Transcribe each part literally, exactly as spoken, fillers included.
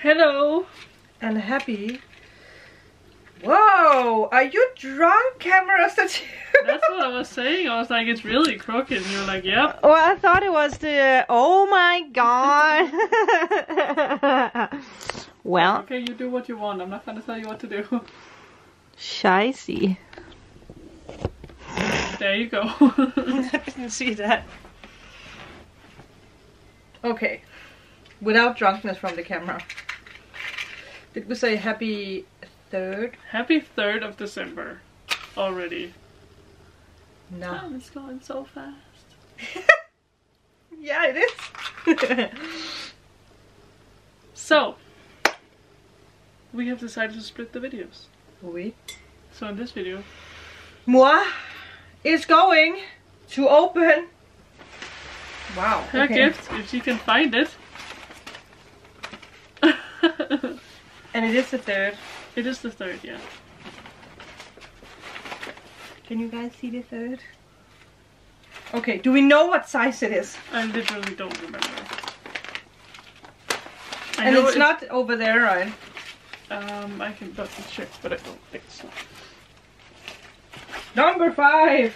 Hello. And happy. Whoa, are you drunk, camera statue? That's what I was saying. I was like, it's really crooked. And you were like, yep. Well, I thought it was the. Oh my god. Well. Okay, you do what you want. I'm not gonna tell you what to do. Shicey. There you go. I didn't see that. Okay. Without drunkenness from the camera. Did we say happy third? Happy third of December already. No. Time is going so fast. Yeah, it is. So, we have decided to split the videos. Oui. So in this video, Moi is going to open. Wow. her Okay. gift, if she can find it. And it is the third. It is the third, yeah. Can you guys see the third? Okay, do we know what size it is? I literally don't remember. I And know it's not over there, right? Um, I can double check, but I don't think so. Number five!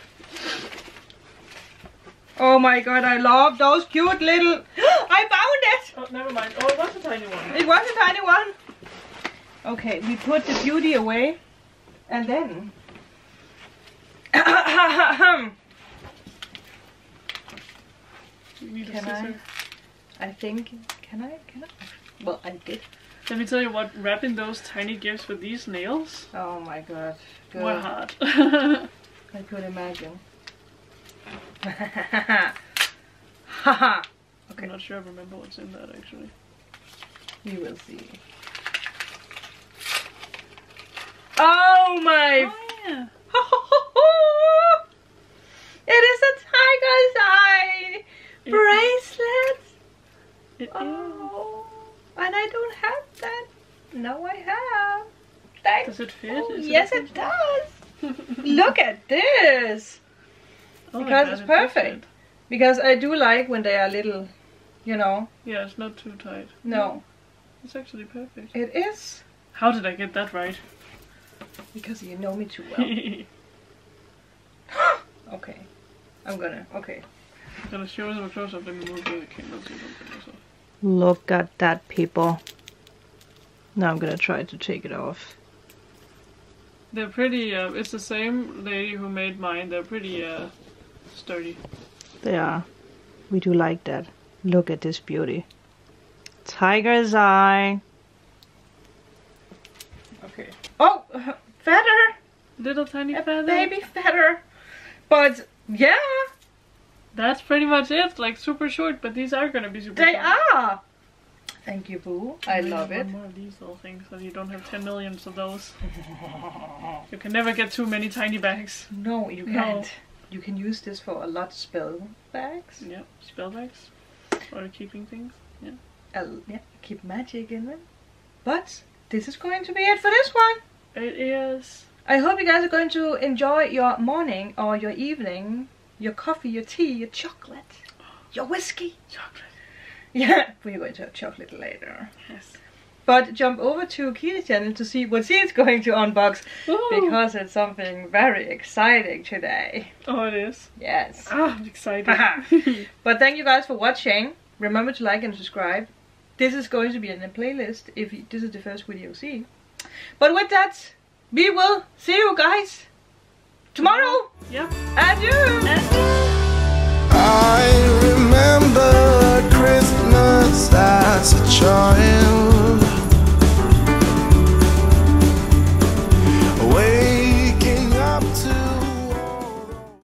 Oh my god, I love those cute little... I found it! Oh, never mind. Oh, it was a tiny one. It was a tiny one. Okay, we put the beauty away. And then... You need a Can I? scissor. I think... Can I? Can I? Well, I did. Let me tell you what, wrapping those tiny gifts with these nails Oh my god. Good. were hard. I could imagine. Haha. Okay, I'm not sure I remember what's in that actually. you will see. Oh my! Oh yeah. It is a tiger's eye It- bracelet. It is. Oh, and I don't have that. No, I have. Thank Does it fit? Oh, Is it yes, okay? it does. Look at this. Oh my Because God, it's it does perfect. fit. Because I do like when they are little, you know. Yeah, it's not too tight. No, It's actually perfect. it is. How did I get that right? Because you know me too well. Okay. I'm gonna, okay. I'm gonna show them a close up and move the camera so you don't get yourself. Look at that, people. Now I'm gonna try to take it off. They're pretty, uh, it's the same lady who made mine. They're pretty uh, sturdy. They are. We do like that. Look at this beauty. Tiger's eye. Okay. Oh, feather. Little tiny A feather. baby feather. But yeah, That's pretty much it. Like super short, but these are gonna be super they short. are. Thank you, Boo. I Maybe love one it. more of these little things so you don't have ten millions of those. You can never get too many tiny bags. No, you No. can't. You can use this for a lot of spell bags. Yeah, spell bags. Or keeping things. Yeah. Uh, yeah, keep magic in them. But this is going to be it for this one. It is. I hope you guys are going to enjoy your morning or your evening, your coffee, your tea, your chocolate, your whiskey. Chocolate. Yeah, we're going to have chocolate later. Yes. But jump over to Kitty's channel to see what she's going to unbox, Ooh. because it's something very exciting today. Oh, it is. Yes. Ah, I'm excited. But thank you guys for watching. Remember to like and subscribe. This is going to be in a playlist if you, this is the first video you see. But with that, we will see you guys tomorrow. Yep. Adieu. Adieu. I